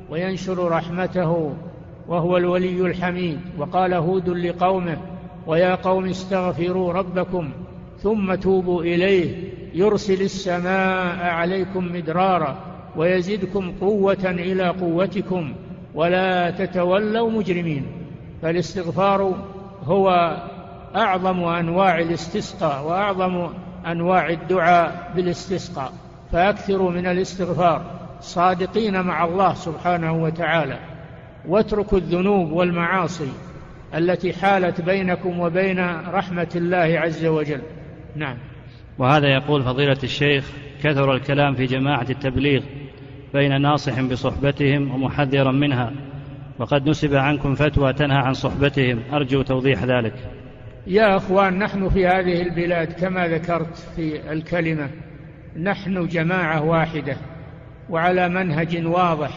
وينشر رحمته، وهو الولي الحميد. وقال هود لقومه: ويا قوم استغفروا ربكم ثم توبوا إليه يرسل السماء عليكم مدرارا ويزدكم قوة إلى قوتكم ولا تتولوا مجرمين. فالاستغفار هو أعظم أنواع الاستسقاء وأعظم أنواع الدعاء بالاستسقاء، فأكثروا من الاستغفار صادقين مع الله سبحانه وتعالى، واتركوا الذنوب والمعاصي التي حالت بينكم وبين رحمة الله عز وجل. نعم. وهذا يقول: فضيلة الشيخ، كثر الكلام في جماعة التبليغ بين ناصح بصحبتهم ومحذرا منها، وقد نسب عنكم فتوى تنهى عن صحبتهم، أرجو توضيح ذلك. يا أخوان، نحن في هذه البلاد كما ذكرت في الكلمة نحن جماعة واحدة وعلى منهج واضح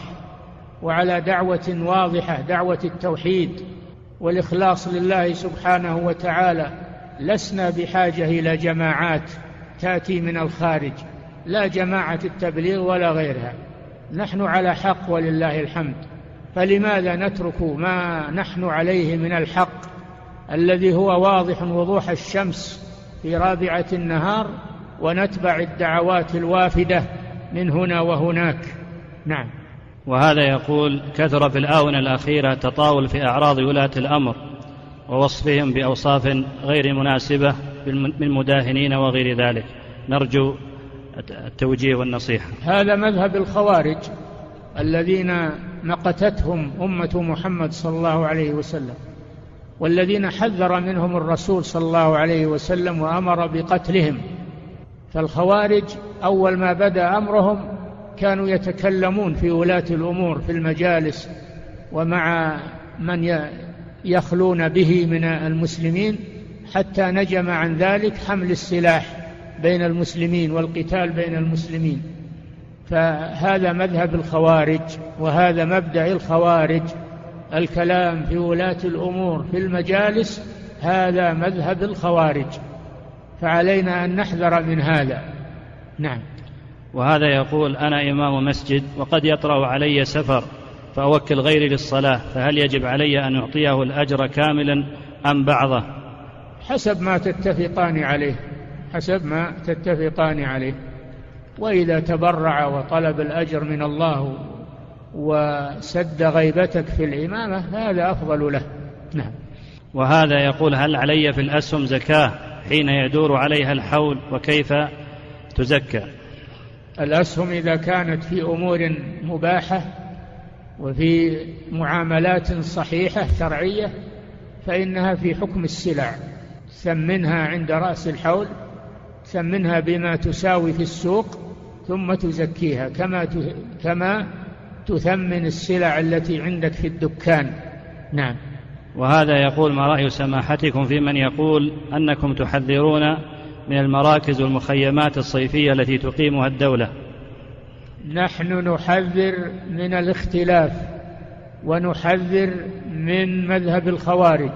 وعلى دعوة واضحة، دعوة التوحيد والإخلاص لله سبحانه وتعالى. لسنا بحاجة إلى جماعات تأتي من الخارج، لا جماعة التبليغ ولا غيرها، نحن على حق ولله الحمد. فلماذا نترك ما نحن عليه من الحق الذي هو واضح وضوح الشمس في رابعة النهار ونتبع الدعوات الوافدة من هنا وهناك؟ نعم. وهذا يقول: كثر في الآونة الأخيرة تطاول في أعراض ولاة الأمر ووصفهم بأوصاف غير مناسبة من مداهنين وغير ذلك. نرجو التوجيه والنصيحة. هذا مذهب الخوارج الذين مقتتهم أمة محمد صلى الله عليه وسلم، والذين حذر منهم الرسول صلى الله عليه وسلم وأمر بقتلهم. فالخوارج أول ما بدأ أمرهم كانوا يتكلمون في ولاة الأمور في المجالس ومع من يخلون به من المسلمين، حتى نجم عن ذلك حمل السلاح بين المسلمين والقتال بين المسلمين. فهذا مذهب الخوارج وهذا مبدأ الخوارج، الكلام في ولاة الأمور في المجالس، هذا مذهب الخوارج، فعلينا أن نحذر من هذا. نعم. وهذا يقول: أنا إمام مسجد وقد يطرأ علي سفر فأوكل غيري للصلاة، فهل يجب علي أن أعطيه الأجر كاملا أم بعضه؟ حسب ما تتفقان عليه، حسب ما تتفقان عليه. وإذا تبرع وطلب الأجر من الله وسد غيبتك في الإمامة هذا أفضل له. نعم. وهذا يقول: هل علي في الأسهم زكاة حين يدور عليها الحول، وكيف تزكى؟ الأسهم إذا كانت في أمور مباحة وفي معاملات صحيحة شرعية فإنها في حكم السلع، ثمنها عند رأس الحول، ثمنها بما تساوي في السوق، ثم تزكيها كما كما تثمن السلع التي عندك في الدكان. نعم. وهذا يقول: ما رأي سماحتكم في من يقول أنكم تحذرون من المراكز والمخيمات الصيفية التي تقيمها الدولة؟ نحن نحذر من الاختلاف، ونحذر من مذهب الخوارج،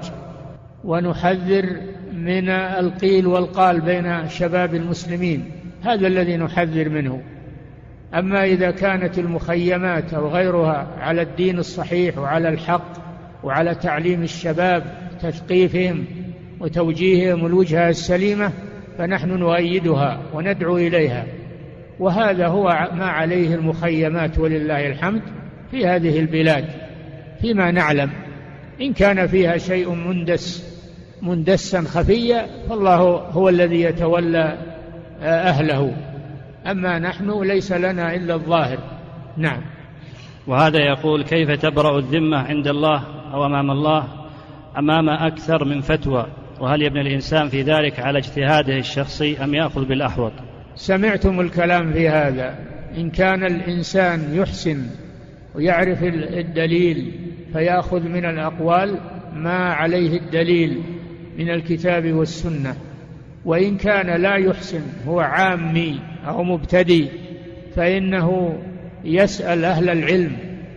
ونحذر من القيل والقال بين شباب المسلمين، هذا الذي نحذر منه. أما إذا كانت المخيمات أو غيرها على الدين الصحيح وعلى الحق وعلى تعليم الشباب تثقيفهم وتوجيههم الوجهة السليمة فنحن نؤيدها وندعو إليها، وهذا هو ما عليه المخيمات ولله الحمد في هذه البلاد فيما نعلم. إن كان فيها شيء مندس مندسا خفيا فالله هو الذي يتولى أهله، أما نحن ليس لنا إلا الظاهر. نعم. وهذا يقول: كيف تبرأ الذمة عند الله أو أمام الله أمام أكثر من فتوى، وهل يبني الإنسان في ذلك على اجتهاده الشخصي أم يأخذ بالأحوط؟ سمعتم الكلام في هذا. إن كان الإنسان يحسن ويعرف الدليل فيأخذ من الأقوال ما عليه الدليل من الكتاب والسنة، وإن كان لا يحسن هو عامي أو مبتدئ فإنه يسأل أهل العلم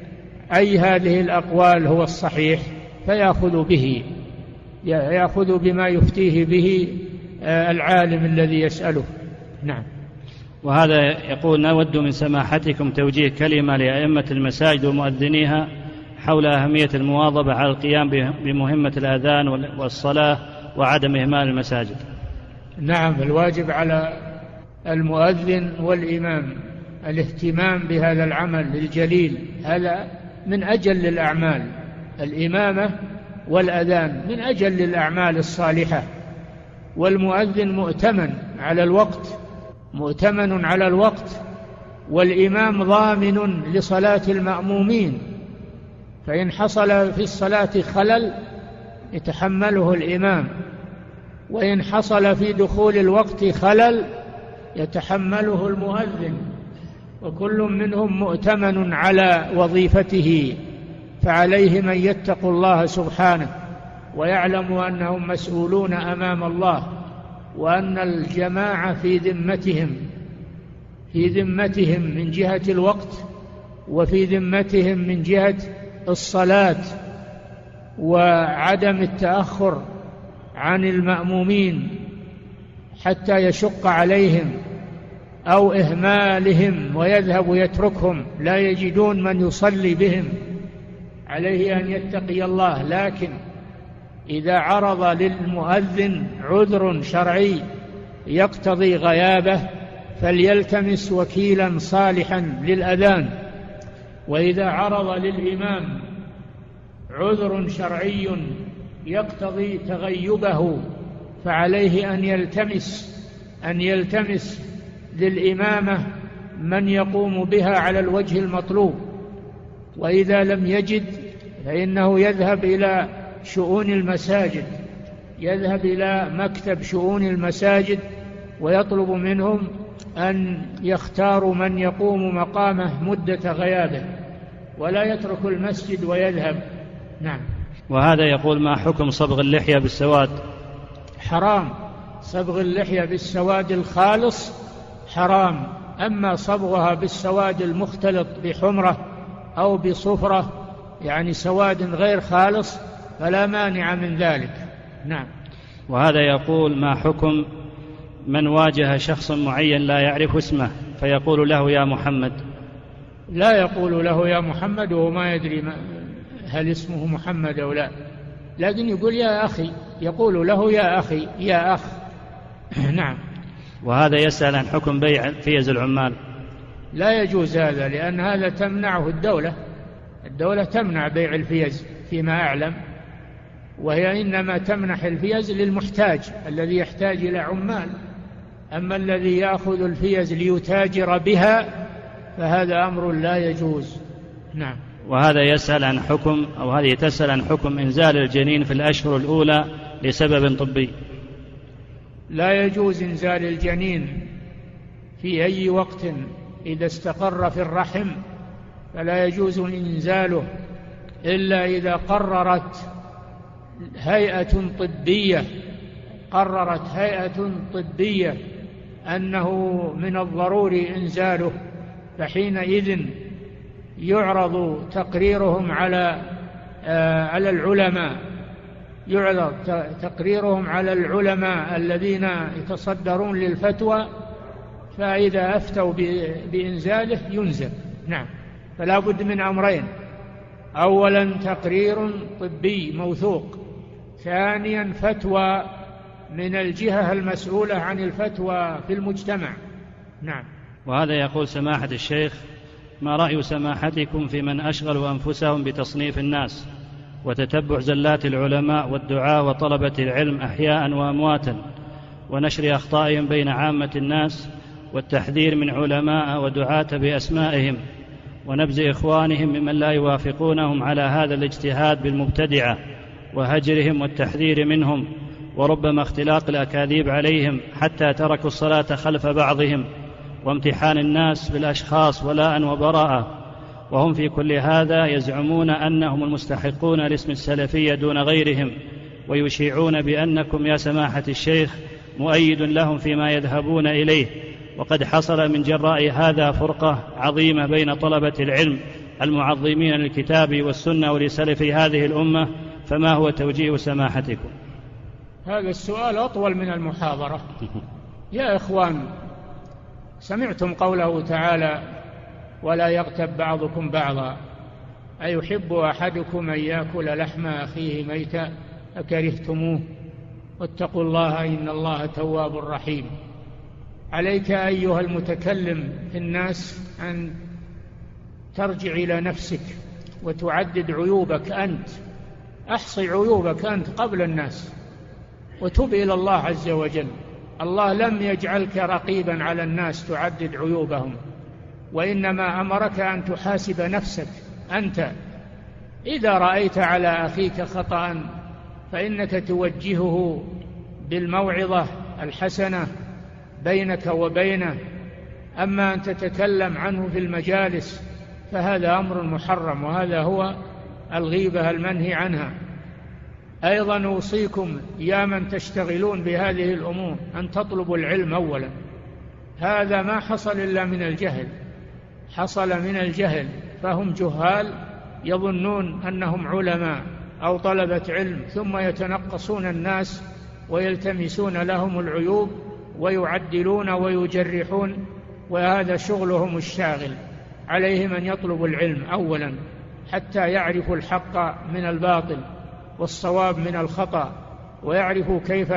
أي هذه الأقوال هو الصحيح فيأخذ به، يأخذ بما يفتيه به العالم الذي يسأله. نعم. وهذا يقول: نود من سماحتكم توجيه كلمة لأئمة المساجد ومؤذنيها حول أهمية المواظبة على القيام بمهمة الأذان والصلاة وعدم إهمال المساجد. نعم، الواجب على المؤذن والإمام الاهتمام بهذا العمل الجليل، هذا من أجل الأعمال، الإمامة والأذان من أجل الأعمال الصالحة. والمؤذن مؤتمن على الوقت، مؤتمن على الوقت، والإمام ضامن لصلاة المأمومين، فإن حصل في الصلاة خلل يتحمله الإمام، وإن حصل في دخول الوقت خلل يتحمله المؤذن، وكل منهم مؤتمن على وظيفته، فعليهم أن يتقوا الله سبحانه ويعلموا أنهم مسؤولون أمام الله، وأن الجماعة في ذمتهم في ذمتهم من جهة الوقت وفي ذمتهم من جهة الصلاة، وعدم التأخر عن المأمومين حتى يشق عليهم أو إهمالهم ويذهب ويتركهم لا يجدون من يصلي بهم. عليه أن يتقي الله، لكن إذا عرض للمؤذن عذر شرعي يقتضي غيابه فليلتمس وكيلا صالحا للأذان، وإذا عرض للإمام عذر شرعي يقتضي تغيبه فعليه أن يلتمس أن يلتمس للإمامة من يقوم بها على الوجه المطلوب، وإذا لم يجد فإنه يذهب إلى شؤون المساجد يذهب إلى مكتب شؤون المساجد ويطلب منهم أن يختاروا من يقوم مقامه مدة غيابه، ولا يترك المسجد ويذهب. نعم. وهذا يقول: ما حكم صبغ اللحية بالسواد؟ حرام. صبغ اللحية بالسواد الخالص حرام، أما صبغها بالسواد المختلط بحمرة أو بصفرة يعني سواد غير خالص فلا مانع من ذلك. نعم. وهذا يقول: ما حكم من واجه شخص معين لا يعرف اسمه فيقول له يا محمد؟ لا يقول له يا محمد وهو ما يدري هل اسمه محمد أو لا، لكن يقول يا أخي، يقول له يا أخي يا أخ. نعم. وهذا يسأل عن حكم بيع فيز العمال. لا يجوز هذا، لأن هذا تمنعه الدولة الدولة تمنع بيع الفيز فيما أعلم، وهي إنما تمنح الفيز للمحتاج الذي يحتاج إلى عمال، أما الذي يأخذ الفيز ليتاجر بها فهذا أمر لا يجوز. نعم. وهذا يسأل عن حكم أو هذه تسأل عن حكم إنزال الجنين في الأشهر الأولى لسبب طبي. لا يجوز إنزال الجنين في أي وقت إذا استقر في الرحم، فلا يجوز إنزاله إلا إذا قررت هيئة طبية قررت هيئة طبية أنه من الضروري إنزاله، فحينئذ يعرض تقريرهم على على العلماء يعرض تقريرهم على العلماء الذين يتصدرون للفتوى، فإذا أفتوا بإنزاله ينزل. نعم. فلا بد من أمرين: أولا تقرير طبي موثوق، ثانيا فتوى من الجهة المسؤولة عن الفتوى في المجتمع. نعم. وهذا يقول: سماحة الشيخ، ما رأي سماحتكم في من أشغلوا أنفسهم بتصنيف الناس وتتبع زلات العلماء والدعاة وطلبة العلم أحياء وأمواتا ونشر أخطائهم بين عامة الناس والتحذير من علماء ودعاة بأسمائهم ونبذ إخوانهم ممن لا يوافقونهم على هذا الاجتهاد بالمبتدعة وهجرهم والتحذير منهم وربما اختلاق الأكاذيب عليهم حتى تركوا الصلاة خلف بعضهم وامتحان الناس بالأشخاص ولاء وبراءة، وهم في كل هذا يزعمون أنهم المستحقون لاسم السلفية دون غيرهم، ويشيعون بأنكم يا سماحة الشيخ مؤيد لهم فيما يذهبون إليه، وقد حصل من جراء هذا فرقة عظيمة بين طلبة العلم المعظمين للكتاب والسنة ولسلف هذه الأمة، فما هو توجيه سماحتكم؟ هذا السؤال أطول من المحاضرة. يا إخوان، سمعتم قوله تعالى: ولا يغتب بعضكم بعضا، أيحب أحدكم أن يأكل لحم أخيه ميتا أكرهتموه واتقوا الله إن الله تواب رحيم. عليك أيها المتكلم في الناس أن ترجع إلى نفسك وتعدد عيوبك أنت، أحصي عيوبك أنت قبل الناس وتب إلى الله عز وجل. الله لم يجعلك رقيبا على الناس تعدد عيوبهم، وإنما أمرك أن تحاسب نفسك أنت. إذا رأيت على أخيك خطأ فإنك توجهه بالموعظة الحسنة بينك وبينه، أما أن تتكلم عنه في المجالس فهذا أمر محرم، وهذا هو الغيبة المنهي عنها. أيضا أوصيكم يا من تشتغلون بهذه الأمور أن تطلبوا العلم أولا. هذا ما حصل إلا من الجهل، حصل من الجهل، فهم جهال يظنون أنهم علماء أو طلبة علم، ثم يتنقصون الناس ويلتمسون لهم العيوب ويعدلون ويجرحون، وهذا شغلهم الشاغل. عليهم أن يطلبوا العلم أولا حتى يعرفوا الحق من الباطل والصواب من الخطأ، ويعرفوا كيف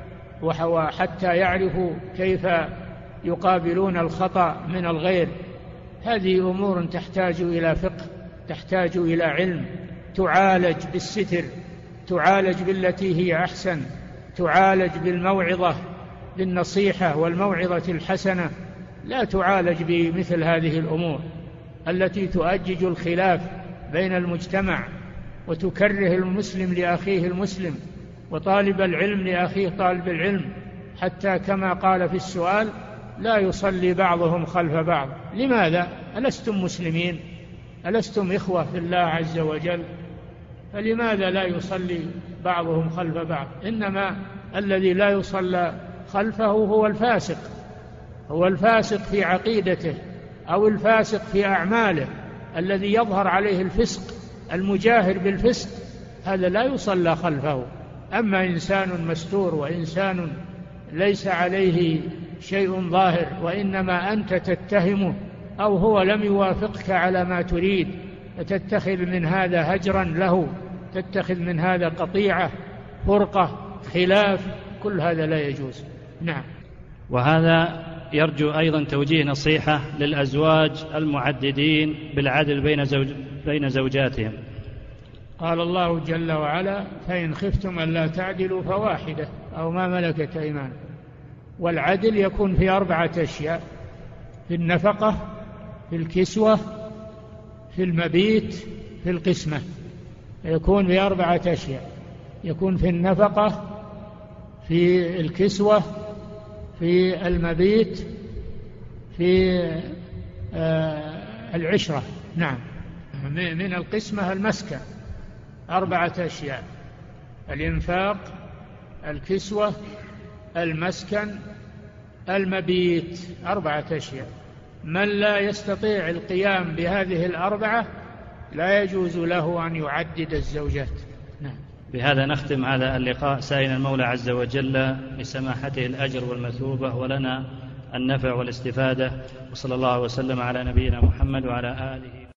وحتى يعرفوا كيف يقابلون الخطأ من الغير. هذه أمور تحتاج إلى فقه، تحتاج إلى علم، تعالج بالستر، تعالج بالتي هي أحسن، تعالج بالموعظة، بالنصيحة والموعظة الحسنة، لا تعالج بمثل هذه الأمور التي تؤجج الخلاف بين المجتمع وتكره المسلم لأخيه المسلم وطالب العلم لأخيه طالب العلم، حتى كما قال في السؤال لا يصلي بعضهم خلف بعض. لماذا؟ ألستم مسلمين؟ ألستم إخوة في الله عز وجل؟ فلماذا لا يصلي بعضهم خلف بعض؟ إنما الذي لا يصلى خلفه هو الفاسق، هو الفاسق في عقيدته أو الفاسق في أعماله، الذي يظهر عليه الفسق المجاهر بالفسق، هذا لا يصلى خلفه. أما إنسان مستور وإنسان ليس عليه شيء ظاهر وإنما أنت تتهمه أو هو لم يوافقك على ما تريد، فتتخذ من هذا هجرا له، تتخذ من هذا قطيعة، فرقة، خلاف، كل هذا لا يجوز. نعم. وهذا يرجو أيضا توجيه نصيحة للأزواج المعددين بالعدل بين, زوج بين زوجاتهم. قال الله جل وعلا: فإن خفتم ألا تعدلوا فواحدة أو ما ملكت أيمانكم. والعدل يكون في أربعة أشياء: في النفقة، في الكسوة، في المبيت، في القسمة. يكون في أربعة أشياء: يكون في النفقة، في الكسوة، في المبيت، في آه العشرة. نعم. من القسمة المسكن، أربعة أشياء: الإنفاق، الكسوة، المسكن، المبيت، أربعة أشياء. من لا يستطيع القيام بهذه الأربعة لا يجوز له أن يعدد الزوجات. نعم. بهذا نختم هذا اللقاء، سائل المولى عز وجل لسماحته الأجر والمثوبة ولنا النفع والاستفادة، وصلى الله وسلم على نبينا محمد وعلى آله